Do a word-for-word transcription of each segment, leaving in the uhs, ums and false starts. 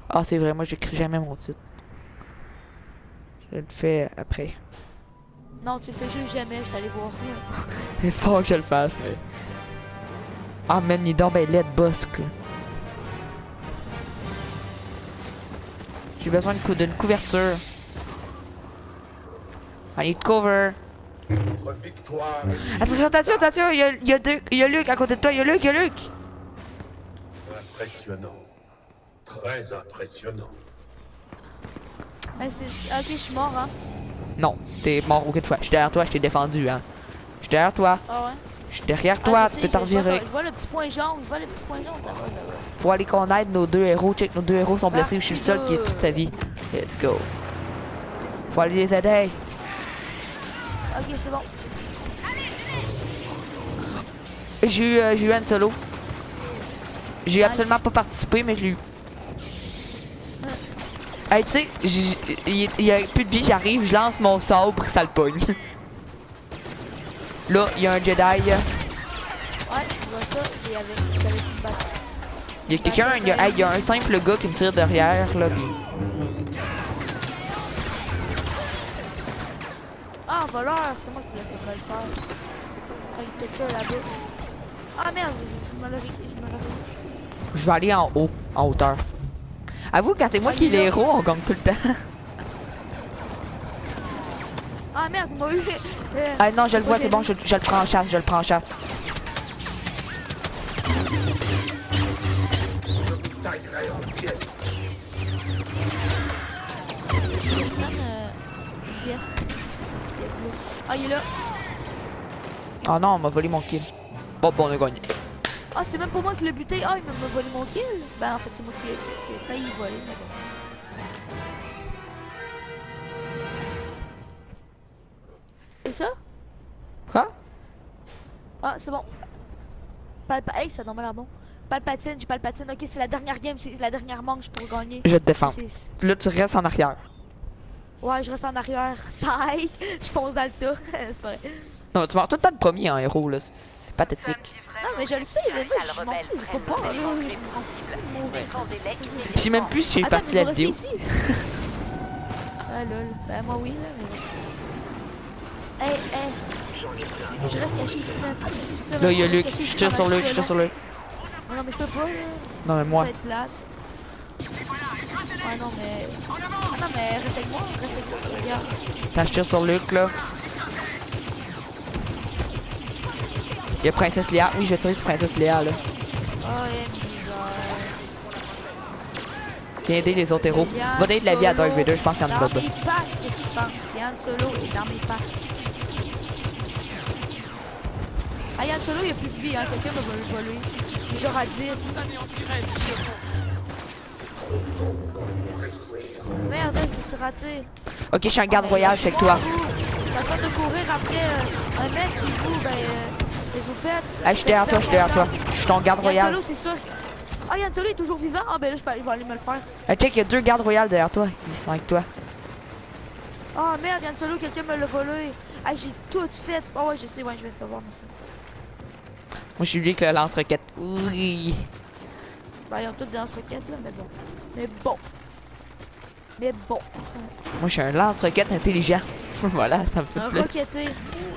Ah, c'est vrai, moi j'écris jamais mon titre. Je le fais après. Non, tu le fais juste jamais, je t'allais voir. Il faut que je le fasse, mais... Ah, man, il est donc ben laid boss, quoi. J'ai besoin d'une cou couverture. I need cover. Notre victoire. Attention, attention, attention, il y a, il y a deux, il y a Luc à côté de toi, il y a Luc, il y a Luc. Impressionnant. Très impressionnant. Hey, ah, ok, je suis mort, hein. Non, t'es mort aucune fois. Je suis derrière toi, je t'ai défendu, hein. Je suis derrière toi. Ah ouais? Je suis derrière toi, ah, tu sais, peux t'en je vois virer. ton- Je vois le petit point jaune, je vois le petit point jaune, ça va, ça va. Faut aller qu'on aide nos deux héros. Check, nos deux héros sont blessés. Je suis le seul qui est toute sa vie. Let's go. Faut aller les aider. Ok, c'est bon. J'ai eu, euh, j'ai eu Han Solo. J'ai Nice. absolument pas participé, mais je l'ai eu. Hey, tu sais, j'ai- il il y a plus de vie, j'arrive, je lance mon sabre, ça le pogne. Là, il y a un Jedi. Ouais, je vois ça, et avec, avec une batte. Il y a quelqu'un, il y a, hey, il y a un simple gars qui me tire derrière, là, pis... Ah, voleur, c'est moi qui l'ai fait mal faire. Ah, il était là là-bas. Ah merde, je me l'avais. Je me l'avais. Je vais aller en haut, en hauteur. Avoue, quand c'est moi Ah, qui il est est là. l'héros, on gagne tout le temps. Ah merde, il m'a eu. Euh, Ah non, je le vois, pas c'est bon, je, je le prends en chasse, je le prends en chasse. Je taillerai en pièces. Euh, yes. Ah, il est là. Oh non, on m'a volé mon kill. Bon, bon, on a gagné. Ah, c'est même pas moi qui l'ai buté. Ah, il m'a m'a volé mon kill. Ben, en fait, c'est moi qui qui ai failli voler. Mais bon. C'est ça? Quoi? Ah, c'est bon. Palpa... Hey, ça donne l'air bon. Palpatine, j'ai Palpatine. Ok, c'est la dernière game, c'est la dernière manche pour gagner. Je te défends. C'est- Là, tu restes en arrière. Ouais, je reste en arrière. Side. Je fonce dans le tas. C'est pas vrai. Non, tu vas tout le temps le premier en héros, là. C'est- C'est pathétique. Non, mais je le sais, mais moi, je m'en fous. Je peux pas, là. Je m'en fous de mourir. Je sais même plus si j'ai Attends, parti mais la vous restez vidéo. ici. Ah, lol. Ben, moi, oui, là, mais... Hey, hey. Je reste caché ici, même. Là, il y a Luc. Je tire sur Luc, je tire sur Luc. Non, mais je peux pas, là. Non, mais moi. Ça va être plate. Ouais, non, mais... Ah, non, mais reste avec moi, reste avec moi. Regarde. Attends, je tire sur Luc, là. Il y a Princesse Léa. Oui, je vais tirer sur Princesse Léa, là. Oh, yeah, misère. Viens aider les autres héros. Va donner de la vie à Darth Vader, je pense qu'il y en a Dans pas de mes packs, qu'est-ce que tu penses? Yann Solo est dans mes packs. Ah, Yann Solo, il y a plus de vie, hein. Quelqu'un va le voler. Il est genre à dix. Merde, hein, je me suis raté. Ok, je suis un garde royal, je suis avec toi. T'as le temps de courir après euh, un mec qui vous, ben, euh, et vous faites. Hey, je suis derrière toi, je suis derrière toi. Je suis ton garde Yann royal. Solo, c'est sûr. Ah, Yann Solo est toujours vivant? Ah, ben là, je peux- je vais aller me le faire. Hey, check, il y a deux gardes royales derrière toi. Ils sont avec toi. Ah, merde, Yann Solo, quelqu'un me l'a volé. Ah, j'ai tout fait. Ah, ouais, je sais, ouais, je vais te voir, merci. Moi, je suis lui avec le lance-roquette. Oui. Ben, ils ont toutes des lance-roquettes, là, mais bon. Mais bon. Mais bon. Moi, je suis un lance-roquette intelligent. Voilà, ça me fait Un plaisir. roquetté.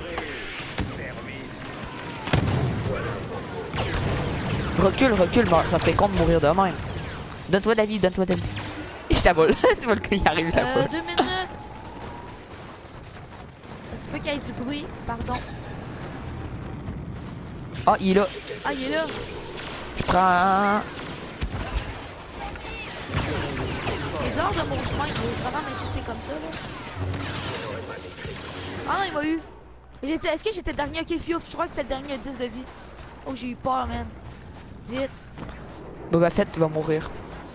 Recule, recule, meurs. Ça fait con de mourir de même. Donne-toi de la vie, donne-toi de la vie. Et je t'abole. Tu vois le gars, il arrive là. Euh, deux minutes. C'est pas qu'il y ait du bruit, pardon. Ah, il est là. Ah, il est là. Je prends... Il est dehors de mon chemin, il veut vraiment m'insulter comme ça, là. Ah non, il m'a eu. J'étais- Est-ce que j'étais dernier? Ok, fiouf, je crois que c'est le dernier à dix de vie. Oh, j'ai eu peur, man. Vite. Boba Fett, tu vas mourir.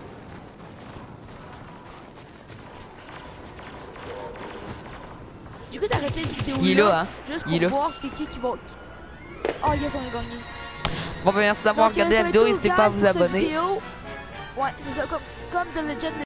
Du coup, t'as arrêté la vidéo Il est là, hein. Juste Il est pour là. voir c'est qui qui va... Oh yes, on a gagné. Bon, ben merci d'avoir Donc, regardé euh, la ça va vidéo. être tout, N'hésitez pas à guys, vous pour cette abonner. vidéo. Ouais, c'est ça, comme, comme The Legend